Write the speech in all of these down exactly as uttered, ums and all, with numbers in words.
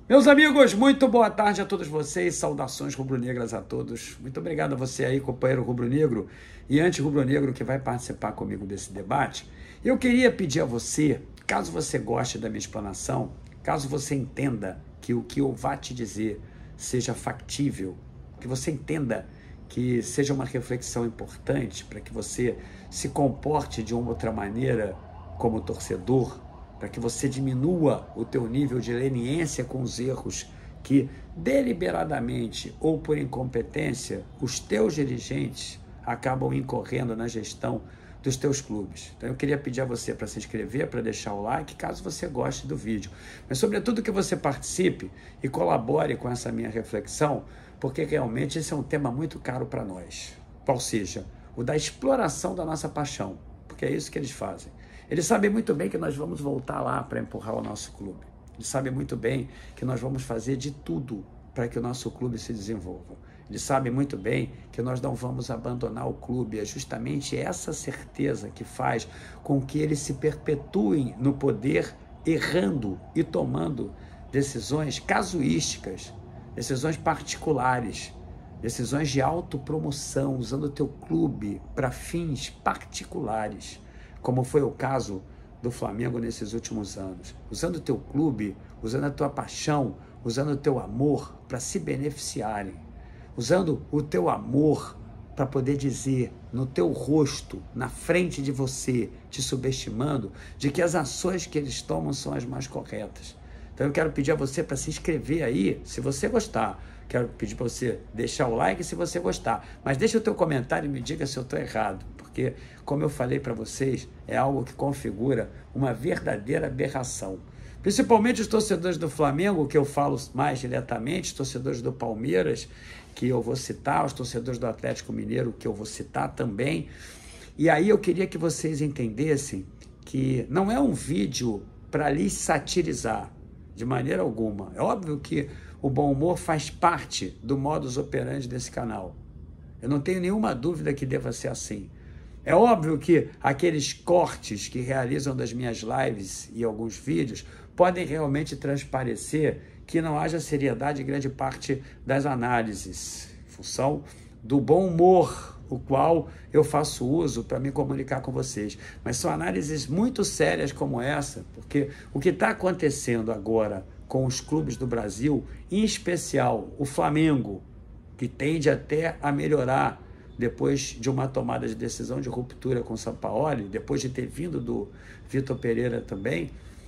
Meus amigos, muito boa tarde a todos vocês, saudações rubro-negras a todos. Muito obrigado a você aí, companheiro rubro-negro e anti-rubro-negro que vai participar comigo desse debate. Eu queria pedir a você, caso você goste da minha explanação, caso você entenda que o que eu vá te dizer seja factível, que você entenda que seja uma reflexão importante para que você se comporte de uma outra maneira como torcedor, para que você diminua o teu nível de leniência com os erros que deliberadamente ou por incompetência os teus dirigentes acabam incorrendo na gestão dos teus clubes. Então eu queria pedir a você para se inscrever, para deixar o like, caso você goste do vídeo. Mas sobretudo que você participe e colabore com essa minha reflexão, porque realmente esse é um tema muito caro para nós. Qual seja, o da exploração da nossa paixão, porque é isso que eles fazem. Eles sabem muito bem que nós vamos voltar lá para empurrar o nosso clube. Eles sabem muito bem que nós vamos fazer de tudo para que o nosso clube se desenvolva. Eles sabem muito bem que nós não vamos abandonar o clube. É justamente essa certeza que faz com que eles se perpetuem no poder, errando e tomando decisões casuísticas, decisões particulares, decisões de autopromoção, usando o teu clube para fins particulares, como foi o caso do Flamengo nesses últimos anos, usando o teu clube, usando a tua paixão, usando o teu amor para se beneficiarem, usando o teu amor para poder dizer no teu rosto, na frente de você, te subestimando, de que as ações que eles tomam são as mais corretas. Então eu quero pedir a você para se inscrever aí, se você gostar. Quero pedir para você deixar o like se você gostar, mas deixa o teu comentário e me diga se eu estou errado, porque, como eu falei para vocês, é algo que configura uma verdadeira aberração. Principalmente os torcedores do Flamengo, que eu falo mais diretamente, os torcedores do Palmeiras, que eu vou citar, os torcedores do Atlético Mineiro, que eu vou citar também. E aí eu queria que vocês entendessem que não é um vídeo para lhes satirizar, de maneira alguma. É óbvio que o bom humor faz parte do modus operandi desse canal. Eu não tenho nenhuma dúvida que deva ser assim. É óbvio que aqueles cortes que realizam das minhas lives e alguns vídeos podem realmente transparecer que não haja seriedade em grande parte das análises, em função do bom humor, o qual eu faço uso para me comunicar com vocês. Mas são análises muito sérias como essa, porque o que está acontecendo agora com os clubes do Brasil, em especial o Flamengo, que tende até a melhorar depois de uma tomada de decisão de ruptura com o Sampaoli, depois de ter vindo do Vitor Pereira também,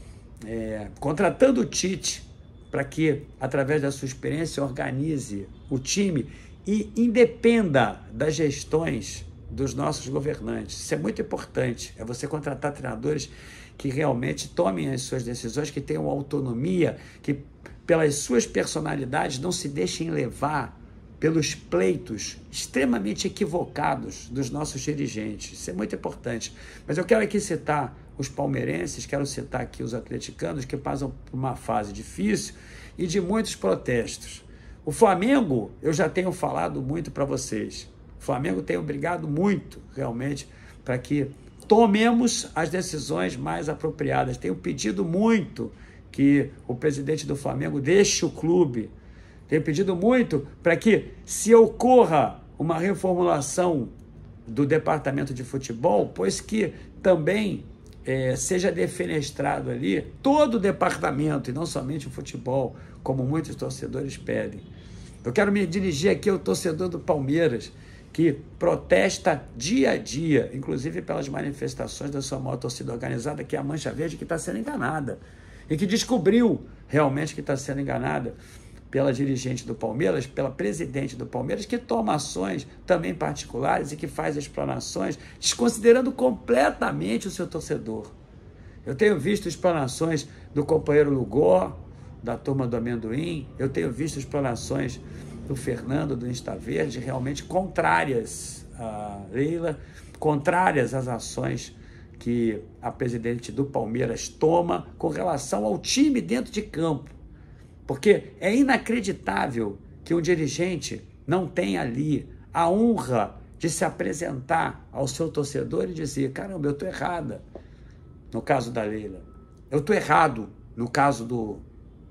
é, contratando o Tite para que, através da sua experiência, organize o time e independa das gestões dos nossos governantes. Isso é muito importante, é você contratar treinadores que realmente tomem as suas decisões, que tenham autonomia, que pelas suas personalidades não se deixem levar pelos pleitos extremamente equivocados dos nossos dirigentes. Isso é muito importante. Mas eu quero aqui citar os palmeirenses, quero citar aqui os atleticanos que passam por uma fase difícil e de muitos protestos. O Flamengo, eu já tenho falado muito para vocês, o Flamengo tem obrigado muito, realmente, para que tomemos as decisões mais apropriadas. Tenho pedido muito que o presidente do Flamengo deixe o clube. Tenho pedido muito para que, se ocorra uma reformulação do departamento de futebol, pois que também é, seja defenestrado ali todo o departamento, e não somente o futebol, como muitos torcedores pedem. Eu quero me dirigir aqui ao torcedor do Palmeiras, que protesta dia a dia, inclusive pelas manifestações da sua maior torcida organizada, que é a Mancha Verde, que está sendo enganada, e que descobriu realmente que está sendo enganada pela dirigente do Palmeiras, pela presidente do Palmeiras, que toma ações também particulares e que faz explanações, desconsiderando completamente o seu torcedor. Eu tenho visto explanações do companheiro Lugó, da turma do Amendoim, eu tenho visto explanações do Fernando, do Insta Verde, realmente contrárias a Leila, contrárias às ações que a presidente do Palmeiras toma com relação ao time dentro de campo. Porque é inacreditável que um dirigente não tenha ali a honra de se apresentar ao seu torcedor e dizer: caramba, eu estou errada, no caso da Leila. Eu estou errado, no caso do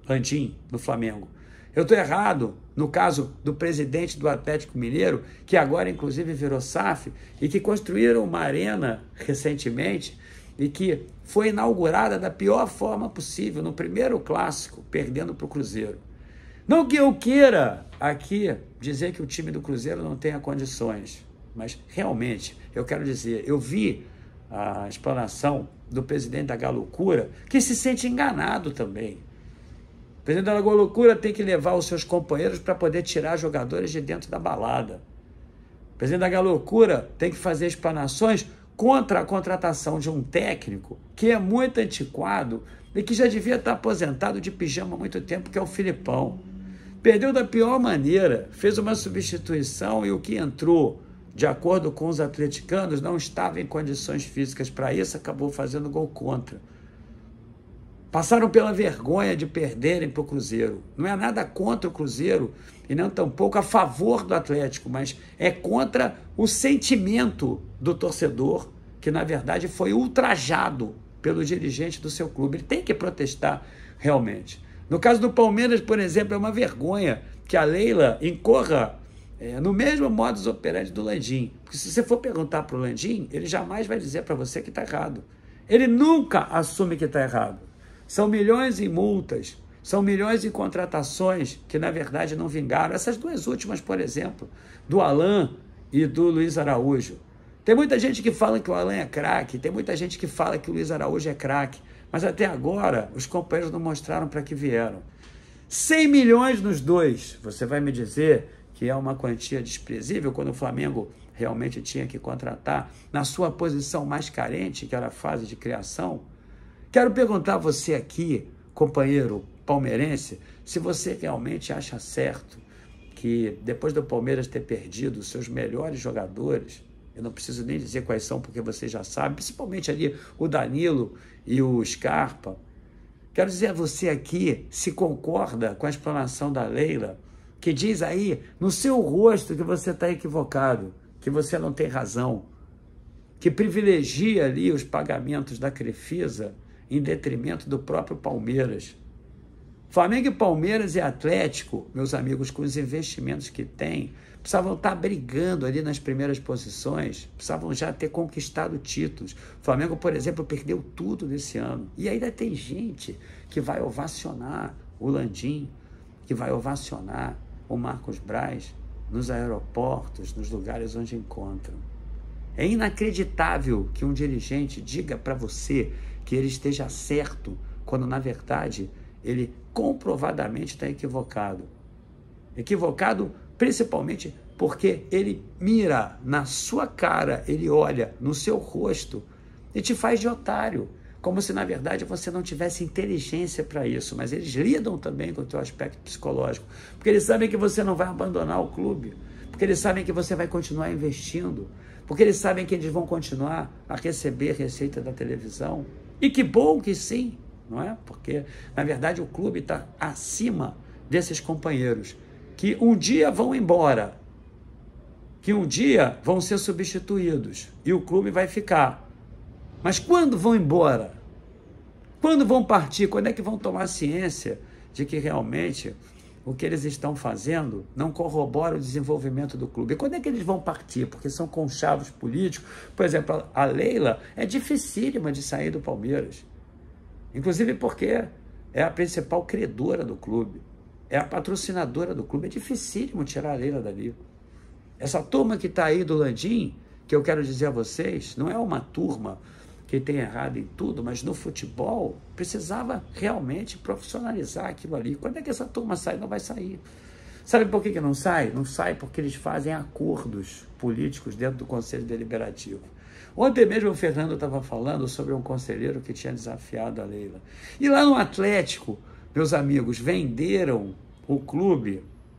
Landim, no Flamengo. Eu estou errado no caso do presidente do Atlético Mineiro, que agora inclusive virou S A F, e que construíram uma arena recentemente e que foi inaugurada da pior forma possível, no primeiro clássico, perdendo para o Cruzeiro. Não que eu queira aqui dizer que o time do Cruzeiro não tenha condições, mas realmente eu quero dizer, eu vi a explanação do presidente da Galocura, que se sente enganado também. O presidente da Galocura tem que levar os seus companheiros para poder tirar jogadores de dentro da balada. O presidente da Galocura tem que fazer explanações contra a contratação de um técnico que é muito antiquado e que já devia estar aposentado de pijama há muito tempo, que é o Filipão. Perdeu da pior maneira, fez uma substituição e o que entrou, de acordo com os atleticanos, não estava em condições físicas para isso, acabou fazendo gol contra. Passaram pela vergonha de perderem para o Cruzeiro. Não é nada contra o Cruzeiro e não tampouco a favor do Atlético, mas é contra o sentimento do torcedor, que na verdade foi ultrajado pelo dirigente do seu clube. Ele tem que protestar realmente. No caso do Palmeiras, por exemplo, é uma vergonha que a Leila incorra é, no mesmo modus operandi do Landim. Porque se você for perguntar para o Landim, ele jamais vai dizer para você que está errado. Ele nunca assume que está errado. São milhões em multas, são milhões em contratações que, na verdade, não vingaram. Essas duas últimas, por exemplo, do Alan e do Luiz Araújo. Tem muita gente que fala que o Alan é craque, tem muita gente que fala que o Luiz Araújo é craque, mas até agora os companheiros não mostraram para que vieram. cem milhões nos dois. Você vai me dizer que é uma quantia desprezível quando o Flamengo realmente tinha que contratar na sua posição mais carente, que era a fase de criação? Quero perguntar a você aqui, companheiro palmeirense, se você realmente acha certo que depois do Palmeiras ter perdido os seus melhores jogadores, eu não preciso nem dizer quais são, porque você já sabe, principalmente ali o Danilo e o Scarpa. Quero dizer a você aqui se concorda com a explanação da Leila, que diz aí no seu rosto que você está equivocado, que você não tem razão, que privilegia ali os pagamentos da Crefisa em detrimento do próprio Palmeiras. Flamengo e Palmeiras e Atlético, meus amigos, com os investimentos que têm, precisavam estar brigando ali nas primeiras posições, precisavam já ter conquistado títulos. O Flamengo, por exemplo, perdeu tudo nesse ano. E ainda tem gente que vai ovacionar o Landim, que vai ovacionar o Marcos Braz nos aeroportos, nos lugares onde encontram. É inacreditável que um dirigente diga para você que ele esteja certo, quando, na verdade, ele comprovadamente está equivocado. Equivocado principalmente porque ele mira na sua cara, ele olha no seu rosto e te faz de otário, como se, na verdade, você não tivesse inteligência para isso. Mas eles lidam também com o teu aspecto psicológico, porque eles sabem que você não vai abandonar o clube, porque eles sabem que você vai continuar investindo, porque eles sabem que eles vão continuar a receber receita da televisão. E que bom que sim, não é? Porque, na verdade, o clube está acima desses companheiros que um dia vão embora, que um dia vão ser substituídos e o clube vai ficar. Mas quando vão embora? Quando vão partir? Quando é que vão tomar ciência de que realmente o que eles estão fazendo não corrobora o desenvolvimento do clube? E quando é que eles vão partir? Porque são conchavos políticos. Por exemplo, a Leila é dificílima de sair do Palmeiras. Inclusive porque é a principal credora do clube. É a patrocinadora do clube. É dificílimo tirar a Leila dali. Essa turma que está aí do Landim, que eu quero dizer a vocês, não é uma turma que tem errado em tudo, mas no futebol precisava realmente profissionalizar aquilo ali. Quando é que essa turma sai? Não vai sair. Sabe por que que não sai? Não sai porque eles fazem acordos políticos dentro do Conselho Deliberativo. Ontem mesmo o Fernando estava falando sobre um conselheiro que tinha desafiado a Leila. E lá no Atlético, meus amigos, venderam o clube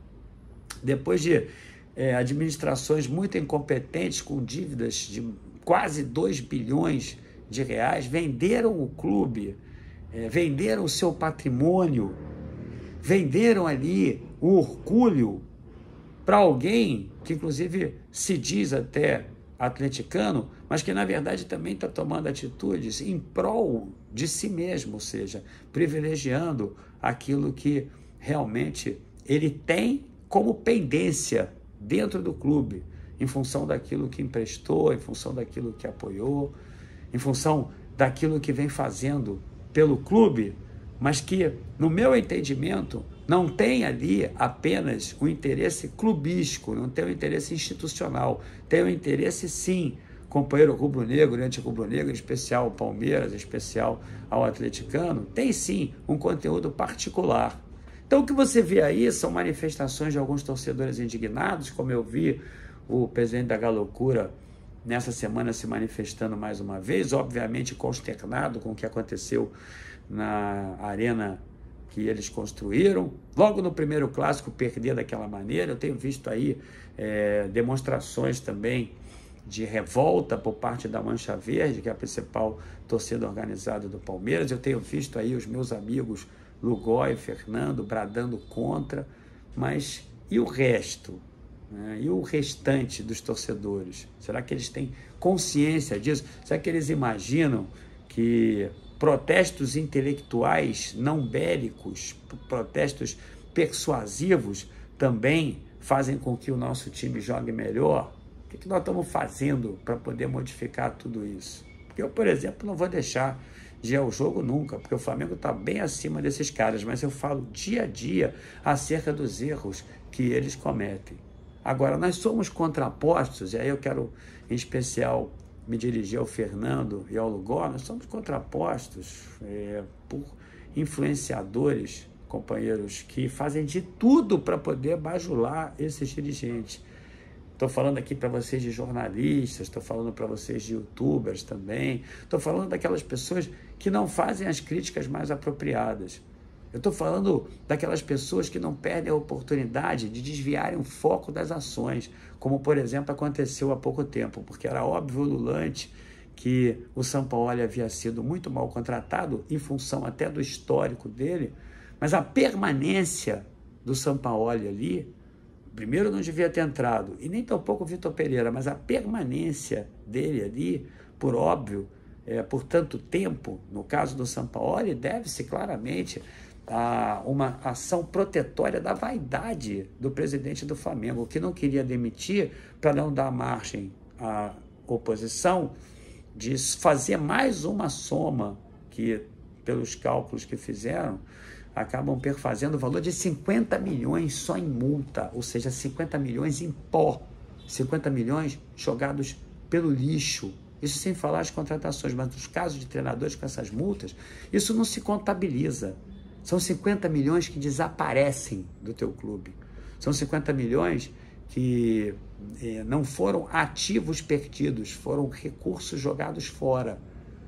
depois de é, administrações muito incompetentes, com dívidas de quase dois bilhões de reais, venderam o clube, é, venderam o seu patrimônio, venderam ali o orgulho para alguém que, inclusive, se diz até atleticano, mas que, na verdade, também está tomando atitudes em prol de si mesmo, ou seja, privilegiando aquilo que realmente ele tem como pendência dentro do clube, em função daquilo que emprestou, em função daquilo que apoiou, em função daquilo que vem fazendo pelo clube, mas que, no meu entendimento, não tem ali apenas o interesse clubístico, não tem o interesse institucional, tem o interesse, sim, companheiro rubro-negro, anti-rubro-negro, em especial ao Palmeiras, em especial ao atleticano, tem sim um conteúdo particular. Então, o que você vê aí são manifestações de alguns torcedores indignados, como eu vi o presidente da Galocura nessa semana se manifestando mais uma vez, obviamente consternado com o que aconteceu na arena que eles construíram. Logo no primeiro clássico, perder daquela maneira. Eu tenho visto aí é, demonstrações também de revolta por parte da Mancha Verde, que é a principal torcida organizada do Palmeiras. Eu tenho visto aí os meus amigos Lugó e Fernando bradando contra, mas e o resto? Né? E o restante dos torcedores? Será que eles têm consciência disso? Será que eles imaginam que protestos intelectuais não bélicos, protestos persuasivos também fazem com que o nosso time jogue melhor? O que, que nós estamos fazendo para poder modificar tudo isso? Porque eu, por exemplo, não vou deixar de ir ao jogo nunca, porque o Flamengo está bem acima desses caras, mas eu falo dia a dia acerca dos erros que eles cometem. Agora, nós somos contrapostos, e aí eu quero, em especial, me dirigir ao Fernando e ao Lugó, nós somos contrapostos é, por influenciadores, companheiros, que fazem de tudo para poder bajular esses dirigentes. Estou falando aqui para vocês de jornalistas, estou falando para vocês de youtubers também, estou falando daquelas pessoas que não fazem as críticas mais apropriadas. Eu estou falando daquelas pessoas que não perdem a oportunidade de desviarem o foco das ações, como, por exemplo, aconteceu há pouco tempo, porque era óbvio, ululante, que o Sampaoli havia sido muito mal contratado, em função até do histórico dele, mas a permanência do Sampaoli ali, primeiro não devia ter entrado, e nem tampouco o Vitor Pereira, mas a permanência dele ali, por óbvio, é, por tanto tempo, no caso do Sampaoli, deve-se claramente a uma ação protetória da vaidade do presidente do Flamengo, que não queria demitir para não dar margem à oposição, de fazer mais uma soma que, pelos cálculos que fizeram, acabam perfazendo o valor de cinquenta milhões só em multa, ou seja, cinquenta milhões em pó, cinquenta milhões jogados pelo lixo. Isso sem falar as contratações, mas nos casos de treinadores com essas multas, isso não se contabiliza. São cinquenta milhões que desaparecem do teu clube. São cinquenta milhões que eh, não foram ativos perdidos, foram recursos jogados fora.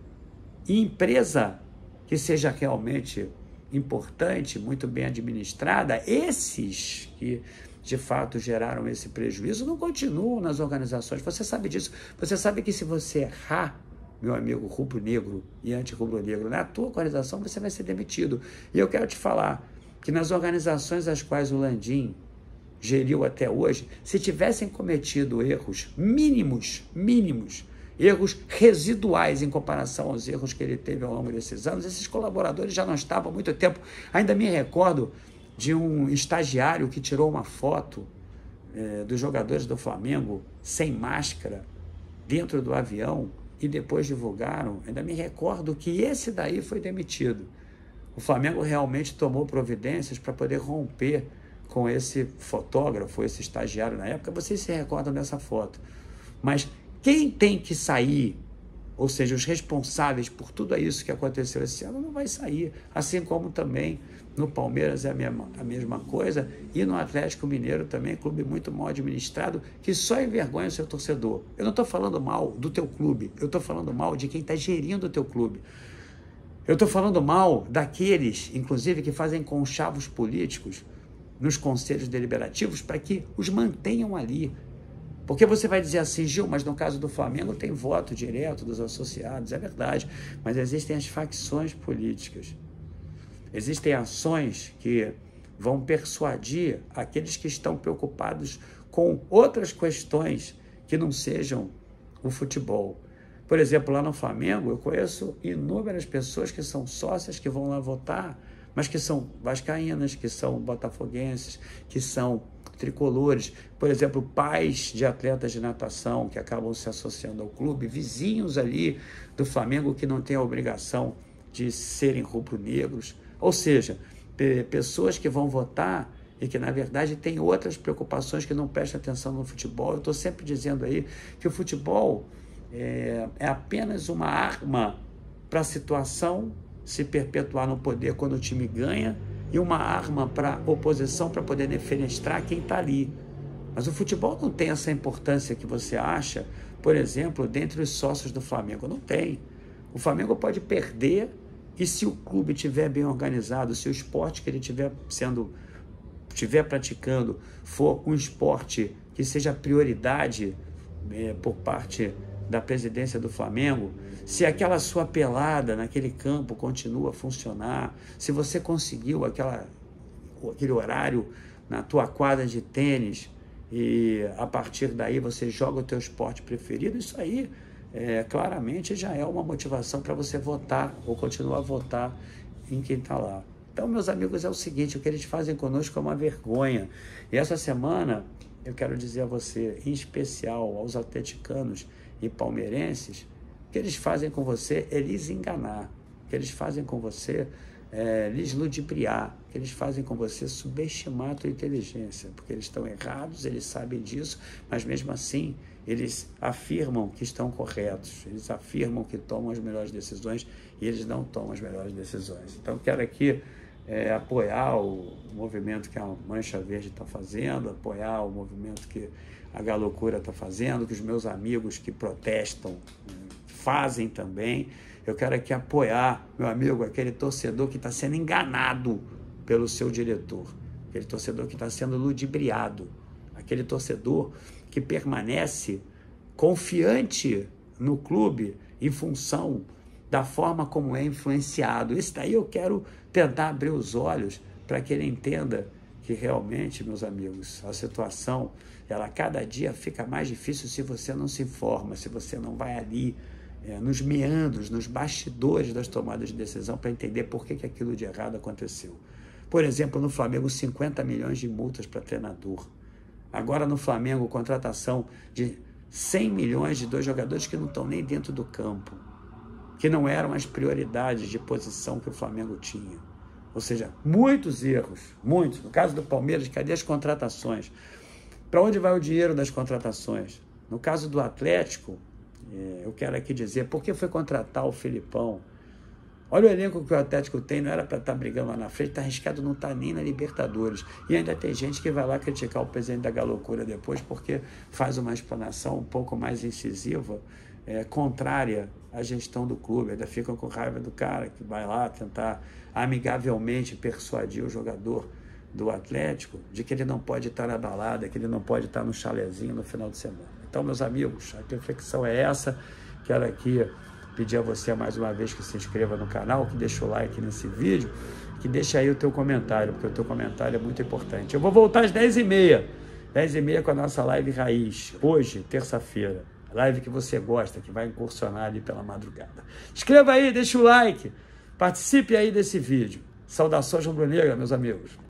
E empresa que seja realmente importante, muito bem administrada, esses que de fato geraram esse prejuízo não continuam nas organizações. Você sabe disso. Você sabe que se você errar, meu amigo rubro-negro e anti-rubro-negro, na tua organização você vai ser demitido. E eu quero te falar que nas organizações as quais o Landim geriu até hoje, se tivessem cometido erros mínimos, mínimos, erros residuais em comparação aos erros que ele teve ao longo desses anos, esses colaboradores já não estavam há muito tempo. Ainda me recordo de um estagiário que tirou uma foto eh, dos jogadores do Flamengo sem máscara dentro do avião e depois divulgaram. Ainda me recordo que esse daí foi demitido. O Flamengo realmente tomou providências para poder romper com esse fotógrafo, esse estagiário na época. Vocês se recordam dessa foto. Mas quem tem que sair, ou seja, os responsáveis por tudo isso que aconteceu esse ano, não vai sair. Assim como também no Palmeiras é a mesma, a mesma coisa, e no Atlético Mineiro também, clube muito mal administrado, que só envergonha o seu torcedor. Eu não estou falando mal do teu clube, eu estou falando mal de quem está gerindo o teu clube. Eu estou falando mal daqueles, inclusive, que fazem conchavos políticos nos conselhos deliberativos para que os mantenham ali. Porque você vai dizer assim, Gil, mas no caso do Flamengo tem voto direto dos associados, é verdade, mas existem as facções políticas. Existem ações que vão persuadir aqueles que estão preocupados com outras questões que não sejam o futebol. Por exemplo, lá no Flamengo, eu conheço inúmeras pessoas que são sócias, que vão lá votar mas que são vascaínas, que são botafoguenses, que são tricolores, por exemplo, pais de atletas de natação que acabam se associando ao clube, vizinhos ali do Flamengo que não têm a obrigação de serem rubro-negros, ou seja, pessoas que vão votar e que, na verdade, têm outras preocupações que não prestam atenção no futebol. Eu estou sempre dizendo aí que o futebol é, é apenas uma arma para a situação se perpetuar no poder quando o time ganha e uma arma para a oposição para poder defenestrar quem está ali. Mas o futebol não tem essa importância que você acha, por exemplo, dentre os sócios do Flamengo. Não tem. O Flamengo pode perder e se o clube estiver bem organizado, se o esporte que ele estiver sendo, estiver praticando for um esporte que seja prioridade é, por parte da presidência do Flamengo, se aquela sua pelada naquele campo continua a funcionar, se você conseguiu aquela, aquele horário na tua quadra de tênis e a partir daí você joga o teu esporte preferido, isso aí é, claramente já é uma motivação para você votar ou continuar a votar em quem está lá. Então, meus amigos, é o seguinte, o que eles fazem conosco é uma vergonha. E essa semana, eu quero dizer a você, em especial aos atleticanos e palmeirenses, o que eles fazem com você é lhes enganar, o que eles fazem com você é lhes ludibriar, o que eles fazem com você é subestimar a tua inteligência, porque eles estão errados, eles sabem disso, mas mesmo assim eles afirmam que estão corretos, eles afirmam que tomam as melhores decisões e eles não tomam as melhores decisões. Então, quero aqui é, apoiar o movimento que a Mancha Verde está fazendo, apoiar o movimento que a Galocura está fazendo, que os meus amigos que protestam fazem também. Eu quero aqui apoiar, meu amigo, aquele torcedor que está sendo enganado pelo seu diretor, aquele torcedor que está sendo ludibriado, aquele torcedor que permanece confiante no clube em função da forma como é influenciado. Isso daí eu quero tentar abrir os olhos para que ele entenda que realmente, meus amigos, a situação, ela cada dia fica mais difícil se você não se informa, se você não vai ali é, nos meandros, nos bastidores das tomadas de decisão para entender por que, que aquilo de errado aconteceu. Por exemplo, no Flamengo, cinquenta milhões de multas para treinador. Agora no Flamengo, contratação de cem milhões de dois jogadores que não estão nem dentro do campo, que não eram as prioridades de posição que o Flamengo tinha. Ou seja, muitos erros, muitos. No caso do Palmeiras, cadê as contratações? Para onde vai o dinheiro das contratações? No caso do Atlético, é, eu quero aqui dizer, por que foi contratar o Filipão? Olha o elenco que o Atlético tem, não era para estar brigando lá na frente, está arriscado não estar nem na Libertadores. E ainda tem gente que vai lá criticar o presidente da Galocura depois porque faz uma explanação um pouco mais incisiva, é, contrária à gestão do clube. Ainda ficam com raiva do cara que vai lá tentar amigavelmente persuadir o jogador do Atlético de que ele não pode estar na balada, que ele não pode estar no chalezinho no final de semana. Então, meus amigos, a reflexão é essa. Quero aqui pedir a você mais uma vez que se inscreva no canal, que deixe o like nesse vídeo, que deixe aí o teu comentário, porque o teu comentário é muito importante. Eu vou voltar às dez e meia, dez e meia com a nossa live raiz, hoje, terça-feira. Live que você gosta, que vai incursionar ali pela madrugada. Inscreva aí, deixa o like, participe aí desse vídeo. Saudações rubro-negra, meus amigos.